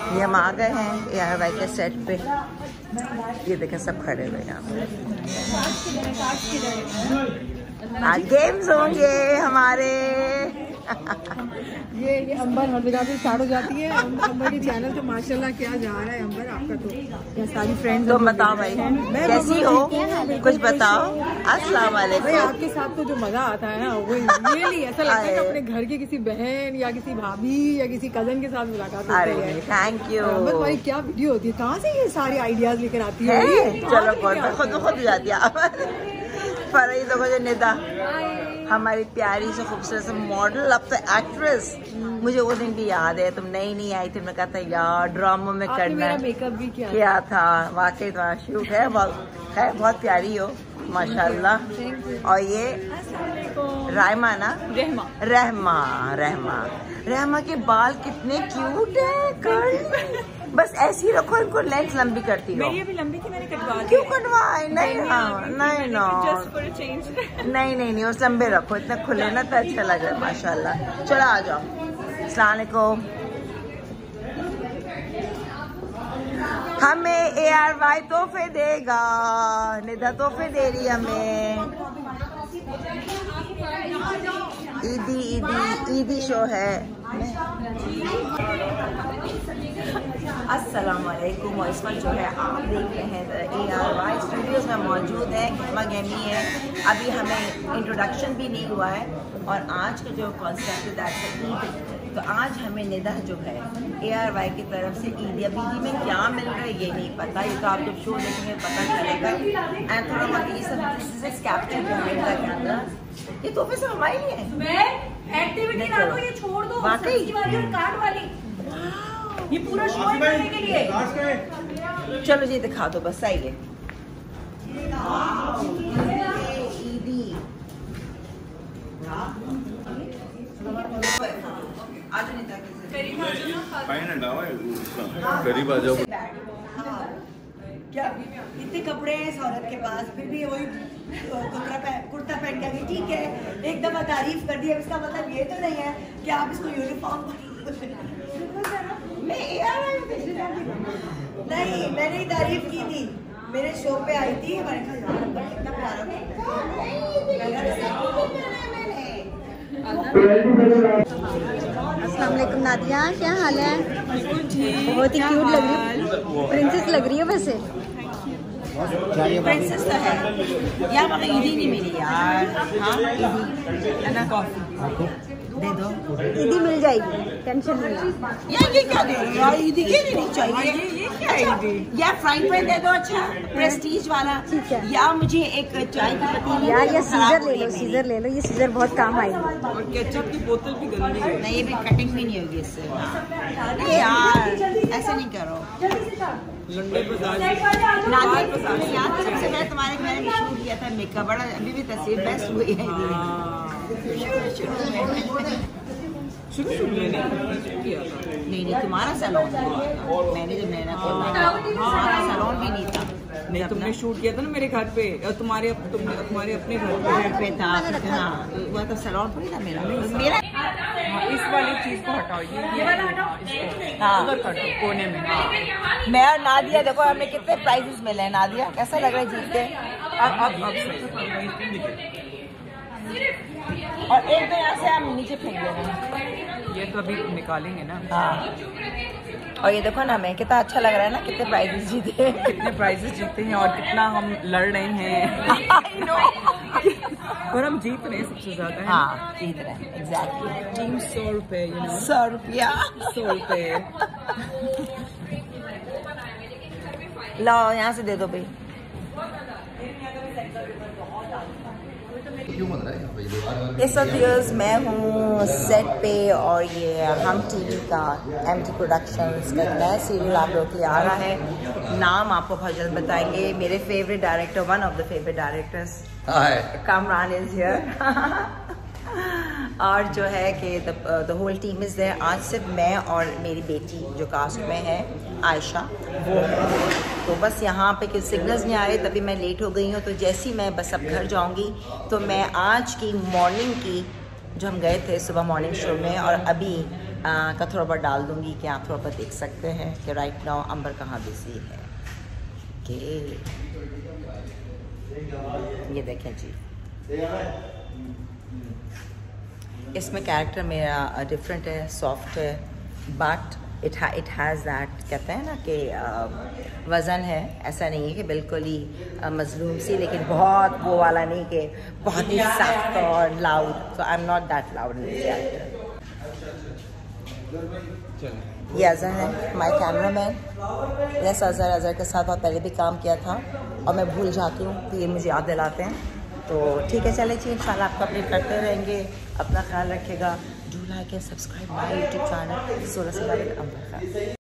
ये हम आ गए हैं ARY के सेट पे। ये देखें सब खड़े हुए यहाँ पे। आज गेम्स होंगे हमारे। ये अंबर हर जगह पे स्टार्ट हो जाती है। अंबर के चैनल तो माशाल्लाह क्या जा रहा है अंबर आपका। तो ये सारी फ्रेंड्स तुम बताओ भाई कैसी हो, कुछ बताओ। अस्सलाम वालेकुम। आपके साथ तो जो मजा आता है ना वो रियली ऐसा लगता है कि अपने घर के किसी बहन या किसी भाभी या किसी कजन के साथ मुलाकात होती है। Thank you. भाई क्या वीडियो होती है, कहाँ से ये सारे आइडियाज लेकर आती है? चलो खुद हो जाती है। पर ये देखो जो निदा हमारी प्यारी से खूबसूरत से मॉडल, अब तो एक्ट्रेस। मुझे वो दिन भी याद है, तुम नई आई थी, मैं कहा था यार ड्रामा में करना। मेकअप भी क्या था वाकई। तुम्हारा शूट है बहुत प्यारी हो माशाल्लाह। और ये रायमा ना, रहमा के बाल कितने क्यूट है, कर्ली। बस ऐसे ही रखो, इनको लेंथ लंबी करती हो। मेरी अभी लंबी थी, मैंने कटवा दी। क्यों कटवाए? नहीं उस लंबे रखो, इतने खुले ना तो अच्छा लगे माशाल्लाह। चलो आ जाओ। अस्सलाम वालेकुम। हमें ARY तोहफे देगा, निदा तोहफे दे रही हमें। ईदी शो है। अस्सलाम वालेकुम। और इस वक्त जो है आप देख रहे हैं ARY स्टूडियोज में मौजूद है, गहमा गहमी है। अभी हमें इंट्रोडक्शन भी नहीं हुआ है। और आज का जो कॉन्सेप्ट है दैट्स ईद। तो आज हमें निदा जो है ARY की तरफ से ईदी। अब ईदी में क्या मिल रहा है ये नहीं पता, ये तो आप जब शो देखेंगे पता चलेगा। एंड थोड़ा बहुत ये सब कैप्चर करेगा कैमरा। ये तोहफे सब हमारे लिए हैं। मैं एक्टिविटी ना दो, ये छोड़ दो। वाकई वाली और कार्ड वाली, ये पूरा शो है करने के लिए। चलो जी दिखा दो बस, सही है। ईदी करीब आ जाओ। क्या इतने कपड़े हैं इस औरत के पास, फिर भी वही कुर्ता पहन के, ठीक है एक दफा तारीफ कर दी। अब इसका मतलब ये तो नहीं है कि आप इसको यूनिफॉर्म नहीं, मैंने ही तारीफ की थी, मेरे शो पे आई थी। मैंने कहा यार कितना प्यारा। अस्सलाम वालेकुम नादिया, क्या हाल है? बहुत ही क्यूट लग रही है, प्रिंसेस लग रही है वैसे। प्रिंसेस तो है यार, मगर ईदी नहीं मिली यार। हाँ दे दो, ईदी मिल जाएगी, टेंशन नहीं। यार ये क्या दे रही हो यार, ईदी की नहीं चाहिए। ये क्या है ईदी? यार फ्राइंग पैन दे दो, अच्छा प्रेस्टीज वाला। ठीक है। या मुझे एक चाय की पतीली। यार ये सीजर ले लो, सीजर ले लो, ये सीजर बहुत काम आएगी। और केचप की बोतल भी गंदी है। नहीं, ये भी कटिंग भी नहीं होगी इससे। नहीं यार ऐसे नहीं करो। नादिया याद सबसे पहले मैंने भी शूट किया था मेकअप, बड़ा अभी भी तस्वीर बेस्ट हुई है। शुरू में किया था। नहीं तुम्हारा सैलून मैंने जब नैना खोला तुम्हारा सैलून भी नहीं था। नहीं तुमने शूट किया था ना मेरे घर पे, और तुम्हारे अपने घर पे था। हाँ वो तो सैलून थोड़ी था मेरा। इस वाली चीज को हटाओ, ये वाला हटाओ, उधर हटाओ कोने में। मैं और नादिया देखो हमें कितने प्राइजेस मिले हैं। नादिया कैसा लग रहा है जीतते? और एक तो यहाँ से हम नीचे फेंक दे रहे हैं। ये तो अभी निकालेंगे ना। हाँ और ये देखो ना हमें कितना अच्छा लग रहा है ना, कितने प्राइजेस जीते हैं। कितने प्राइजेस जीते हैं और कितना हम लड़ रहे हैं। I know। और हम जीत रहे हैं सबसे ज्यादा। हाँ जीत रहे हैं एग्जैक्टली। टीम 100 रुपए, 100 रुपया 100 रुपए। लो यहाँ से दे दो भाई। इस वक्त मैं हूँ सेट पे और ये हम टीवी का MT प्रोडक्शंस का नया सीरियल आप लोग के लिए आ रहा है। नाम आपको बहुत जल्द बताएंगे। मेरे favourite director, one of the favourite directors Kamran is here. और जो है कि the whole team is there. आज सिर्फ मैं और मेरी बेटी जो कास्ट में है आयशा वो है। तो बस यहाँ पे कि सिग्नल्स नहीं आ रहे तभी मैं लेट हो गई हूँ। तो जैसे ही मैं बस अब घर जाऊँगी तो मैं आज की मॉर्निंग की जो हम गए थे सुबह मॉर्निंग शो में और अभी का थोड़ा बहुत डाल दूँगी कि आप थोड़ा बहुत देख सकते हैं कि राइट नाउ अंबर कहाँ बिजी है। कि ये देखें जी, इसमें कैरेक्टर मेरा डिफरेंट है, सॉफ्ट है, बट इट हैज़ दैट, कहते हैं ना कि वज़न है। ऐसा नहीं है कि बिल्कुल ही मजलूम सी, लेकिन बहुत वो वाला नहीं कि बहुत ही सख्त और loud. So I am not that loud in this character. ये अज़हर है, माय कैमरामैन। यस अज़हर के साथ बहुत पहले भी काम किया था और मैं भूल जाती हूँ तो ये मुझे याद दिलाते हैं। तो ठीक है, चले जी, इंशाल्लाह आपको अपडेट करते रहेंगे। अपना ख्याल रखिएगा। Do like and subscribe my YouTube channel 16 से अंबर।